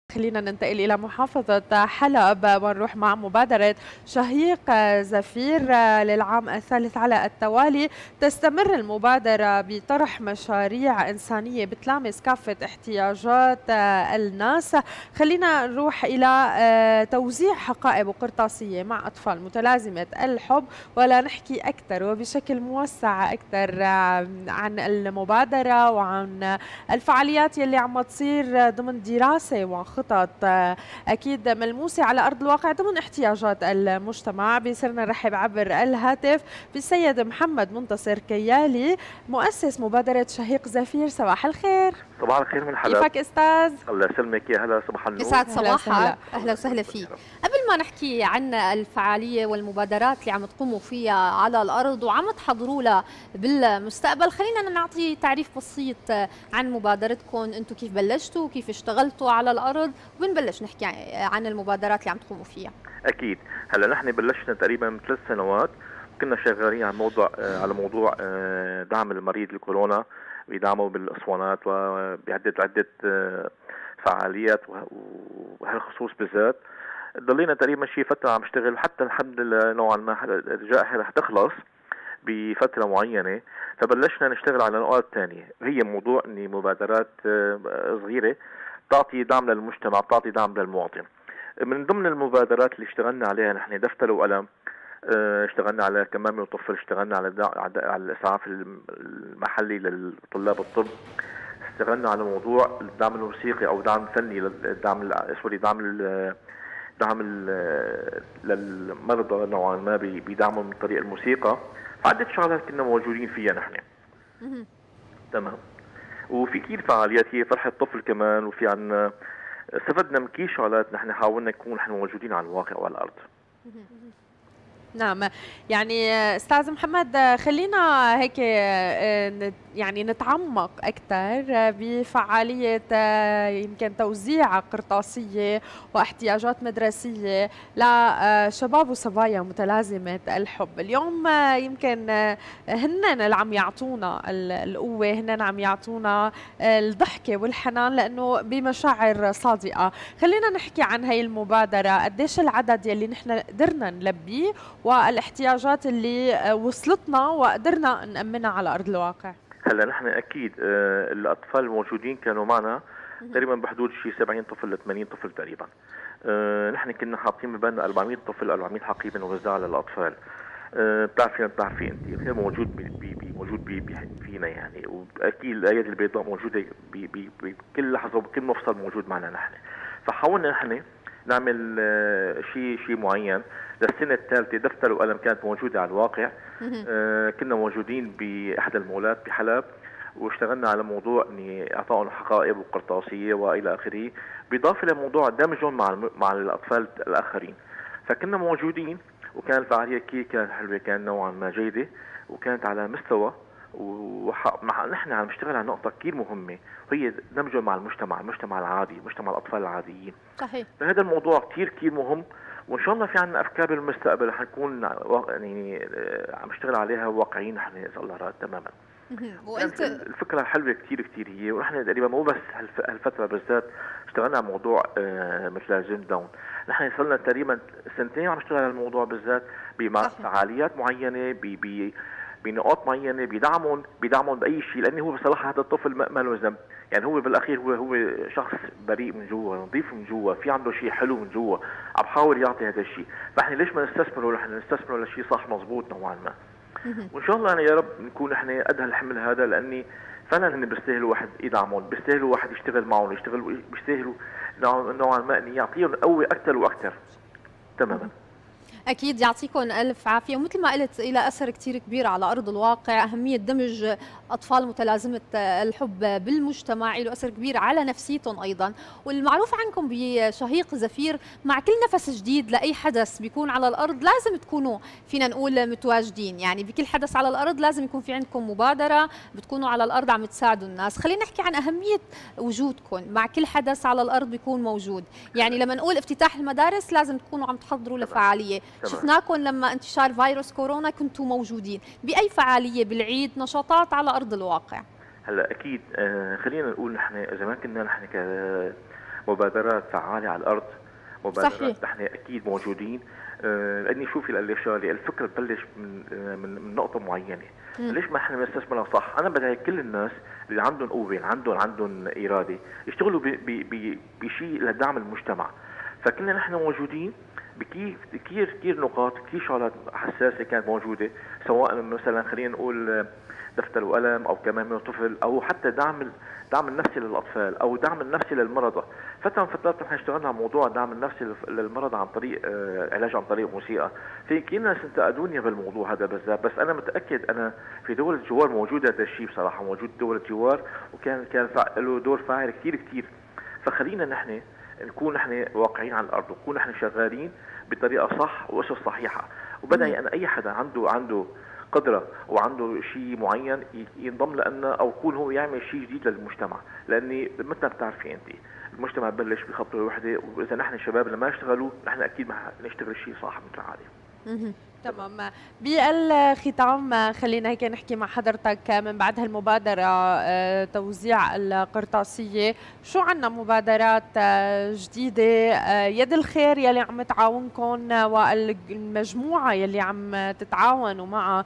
خلينا ننتقل إلى محافظة حلب ونروح مع مبادرة شهيق زفير للعام الثالث على التوالي. تستمر المبادرة بطرح مشاريع إنسانية بتلامس كافة احتياجات الناس. خلينا نروح إلى توزيع حقائب وقرطاسية مع أطفال متلازمة الحب، ولا نحكي أكثر وبشكل موسع أكثر عن المبادرة وعن الفعاليات يلي عم تصير ضمن دراسة وخطط أكيد ملموسة على أرض الواقع ضمن احتياجات المجتمع. بيصيرنا نرحب عبر الهاتف بالسيد محمد منتصر كيالي، مؤسس مبادرة شهيق زفير. صباح الخير. صباح الخير من حلب. كيفك أستاذ؟ الله يسلمك، يا هلا، صباح النور. يسعد صباحك، أهلا وسهلا فيك. قبل ما نحكي عن الفعالية والمبادرات اللي عم تقوموا فيها على الأرض وعم تحضروا لها بالمستقبل، خلينا نعطي تعريف بسيط عن مبادرتكم. أنتم كيف بلشتوا، كيف اشتغلتوا على الأرض، وبنبلش نحكي عن المبادرات اللي عم تقوموا فيها. أكيد. هلا نحن بلشنا تقريبا من 3 سنوات، كنا شغالين على موضوع دعم المريض الكورونا، بيدعموا بالاسوانات وبعدة فعاليات، وهالخصوص بالذات ضلينا تقريبا شي فتره عم نشتغل، حتى الحمد لله نوعا ما الجائحه رح تخلص بفتره معينه، فبلشنا نشتغل على نقاط ثانيه. هي موضوع اني مبادرات صغيره تعطي دعم للمجتمع، تعطي دعم للمواطن. من ضمن المبادرات اللي اشتغلنا عليها نحن دفتر وقلم، اشتغلنا على كمامة وطفل، اشتغلنا على الإسعاف المحلي لطلاب الطب، اشتغلنا على موضوع الدعم الموسيقي أو دعم فني، دعم للمرضى نوعا ما بدعمهم من طريق الموسيقى. فعدة شغلات كنا موجودين فيها نحن. تمام. وفي كثير فعاليات، هي فرحة طفل كمان، وفي عنا استفدنا من كثير شغلات. نحن حاولنا نكون نحن موجودين على الواقع وعلى الأرض. نعم، يعني استاذ محمد خلينا هيك يعني نتعمق اكثر بفعاليه يمكن توزيع قرطاسيه واحتياجات مدرسيه لشباب وصبايا متلازمه الحب. اليوم يمكن هن اللي عم يعطونا القوه، هن اللي عم يعطونا الضحكه والحنان، لانه بمشاعر صادقه. خلينا نحكي عن هي المبادره، قديش العدد يلي نحن قدرنا نلبيه والاحتياجات اللي وصلتنا وقدرنا نأمنها على أرض الواقع. هلا نحن أكيد الأطفال الموجودين كانوا معنا تقريبا بحدود شيء 70 طفل ل 80 طفل تقريبا. نحن كنا حاطين ببالنا 400 طفل، 400 حقيبة نوزعها للأطفال. بتعرفي انت غير موجود فينا يعني، واكيد الايادي البيضاء موجوده بكل لحظه وبكل مفصل موجود معنا نحن. فحاولنا نحن نعمل شيء معين. للسنه الثالثه دفتر وقلم كانت موجوده على الواقع. كنا موجودين باحدى المولات بحلب، واشتغلنا على موضوع اني اعطائهم حقائب وقرطاسيه والى اخره، بالاضافه لموضوع دمجهم مع الاطفال الاخرين. فكنا موجودين، وكان الفعاليه كانت حلوه، كان نوعا ما جيده، وكانت على مستوى. نحن عم نشتغل على نقطه كثير مهمه، وهي دمجهم مع المجتمع العادي، مجتمع الاطفال العاديين. صحيح. فهذا الموضوع كثير مهم، وان شاء الله في عندنا افكار بالمستقبل حنكون يعني عم نشتغل عليها واقعيين نحن اذا الله راد. تماما. وانت الفكره الحلوه كثير هي، ونحن تقريبا مو بس هالفتره بالذات اشتغلنا على موضوع متلازم داون. نحن صرنا تقريبا 2 عم نشتغل على الموضوع بالذات بفعاليات معينه، بنقاط معينه، بيدعمون باي شيء، لانه هو بصراحه هذا الطفل ما له ذنب. يعني هو بالاخير هو شخص بريء من جوا، نظيف من جوا، في عنده شيء حلو من جوا، عم بحاول يعطي هذا الشيء. فاحنا ليش ما نستثمره؟ نحن نستثمره لشيء صح مضبوط نوعا ما. وان شاء الله يا رب نكون احنا قد هالحمل هذا، لاني فعلا هن بيستاهلوا واحد يدعمهم، بيستاهلوا واحد يشتغل معهم، بيستاهلوا نوعا ما ان يعطيهم قوه اكثر واكثر. تماما. أكيد يعطيكم ألف عافية. ومثل ما قلت، إلى أثر كتير كبير على أرض الواقع. أهمية دمج أطفال متلازمة الحب بالمجتمع له أثر كبير على نفسيتهم أيضا. والمعروف عنكم بشهيق زفير، مع كل نفس جديد لأي حدث بيكون على الأرض لازم تكونوا فينا نقول متواجدين. يعني بكل حدث على الأرض لازم يكون في عندكم مبادرة، بتكونوا على الأرض عم تساعدوا الناس. خلينا نحكي عن أهمية وجودكم مع كل حدث على الأرض بيكون موجود. يعني لما نقول افتتاح المدارس لازم تكونوا عم تحضروا لفعالية. شفناكم لما انتشار فيروس كورونا كنتوا موجودين بأي فعالية بالعيد، نشاطات على أرض الواقع. هلا أكيد. خلينا نقول نحن إذا ما كنا نحن مبادرات فعاله على الارض، مبادرات صحيح. نحن اكيد موجودين. لاني شوفي للشغله الفكره تبلش من نقطه معينه. ليش ما احنا بنستثمرها صح؟ انا بدي كل الناس اللي عندهم قوه، عندهم اراده، يشتغلوا بشيء لدعم المجتمع. فكنا نحن موجودين بكيف كثير نقاط، كثير شغلات حساسه كانت موجوده، سواء مثلا خلينا نقول دفتر وقلم او كمان طفل، او حتى دعم النفسي للاطفال او دعم النفسي للمرضى. فتره من فترات نحن اشتغلنا على موضوع الدعم النفسي للمرضى عن طريق علاج عن طريق موسيقى. في كثير ناس انتقدوني بالموضوع هذا بالذات، بس انا متاكد انا في دول الجوار موجود هذا الشيء بصراحه، موجود دول الجوار، وكان له دور فاعل كثير. فخلينا نحن نكون نحن واقعين على الارض، ونكون نحن شغالين بطريقه صح واسس صحيحه. وبدأ انا اي حدا عنده قدره وعنده شيء معين ينضم لنا، او يكون هو يعمل شيء جديد للمجتمع. لاني مثل ما بتعرفي انت المجتمع ببلش بخطوه وحده، واذا نحن الشباب اللي ما اشتغلوا نحن اكيد ما نشتغل شيء صح مثل العاده. تمام. بالختام خلينا هيك نحكي مع حضرتك من بعد هالمبادرة توزيع القرطاسية، شو عنا مبادرات جديدة يد الخير يلي عم تعاونكم والمجموعة يلي عم تتعاونوا معها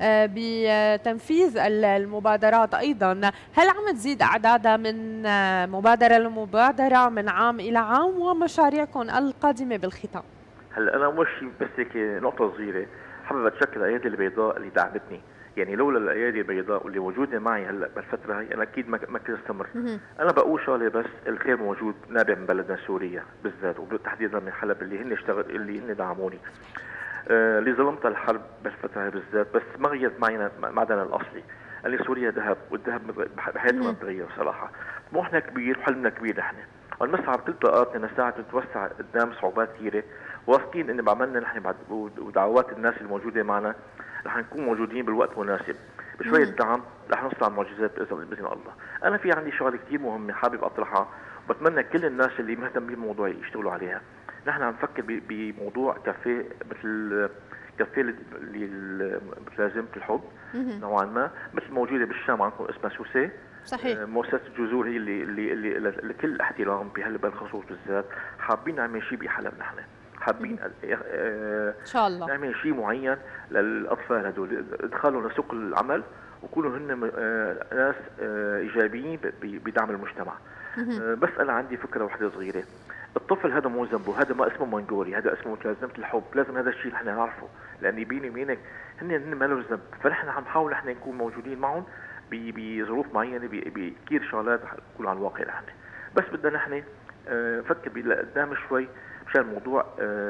بتنفيذ المبادرات أيضا؟ هل عم تزيد أعدادها من مبادرة لمبادرة من عام إلى عام، ومشاريعكم القادمة بالختام؟ هلا انا اول شيء بس هيك نقطه صغيره، حابب اتشكر الايادي البيضاء اللي دعمتني. يعني لولا الايادي البيضاء واللي موجوده معي هلا بالفتره هي انا اكيد ما كنت استمر. انا بقول شغله بس، الخير موجود نابع من بلدنا سوريا بالذات، وتحديدا من حلب اللي هن دعموني. اللي ظلمت الحرب بالفتره هي بالذات، بس ما غيرت معدنا الاصلي. قال لي سوريا ذهب، والذهب بحياتنا ما بتغير صراحه. طموحنا كبير وحلمنا كبير نحن. ونسعى بكل طاقاتنا نساعد نتوسع قدام صعوبات كثيره، واثقين ان بعملنا نحن بعد ودعوات الناس الموجوده معنا رح نكون موجودين بالوقت المناسب. بشويه دعم رح نصنع معجزات باذن الله. انا في عندي شغله كثير مهمه حابب اطرحها، وبتمنى كل الناس اللي مهتمين بالموضوع يشتغلوا عليها. نحن عم نفكر بموضوع كافيه، مثل كافيه اللي متلازمه الحب نوعا ما، مثل موجوده بالشام عندكم اسمها سوسي. صحيح. مؤسسة الجذور هي اللي لكل الاحترام بهالخصوص بالذات. حابين نعمل شيء بحلب، نحن حابين ان شاء الله نعمل شيء معين للاطفال هدول، ادخالهم لسوق العمل ويكونوا هن ناس ايجابيين بدعم المجتمع. بس انا عندي فكره واحده صغيره، الطفل هذا مو ذنبه، هذا ما اسمه منجوري، هذا اسمه متلازمه الحب. لازم هذا الشيء نحن نعرفه، لان بيني وبينك هن ما لهم ذنب. فنحن عم نحاول نحن نكون موجودين معهم بظروف معينه، بكثير شغلات نكون على الواقع نحن. بس بدنا نحن نفكر لقدام شوي مشان الموضوع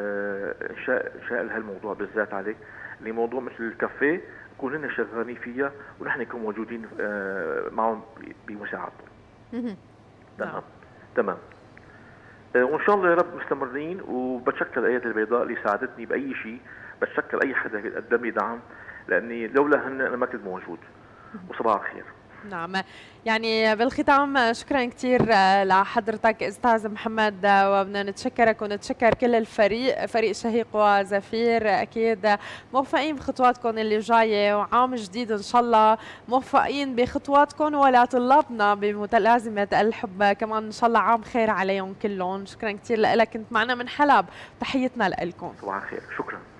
انشاء هالموضوع بالذات عليك، اللي موضوع مثل الكافيه نكون هن شغالين فيها ونحن نكون موجودين معهم بمساعدتهم. تمام. وان شاء الله يا رب مستمرين. وبتشكر الايادي البيضاء اللي ساعدتني باي شيء، بتشكر اي حدا قدم لي دعم، لاني لولا هن انا ما كنت موجود. وصباح الخير. نعم، يعني بالختام شكرا كثير لحضرتك استاذ محمد، وبدنا نتشكرك ونتشكر كل الفريق، فريق شهيق وزفير. اكيد موفقين بخطواتكم اللي جايه، وعام جديد ان شاء الله موفقين بخطواتكم ولطلابنا بمتلازمه الحب كمان ان شاء الله عام خير عليهم كلهم. شكرا كثير لك، كنت معنا من حلب، تحيتنا لكم. صباح الخير، شكرا.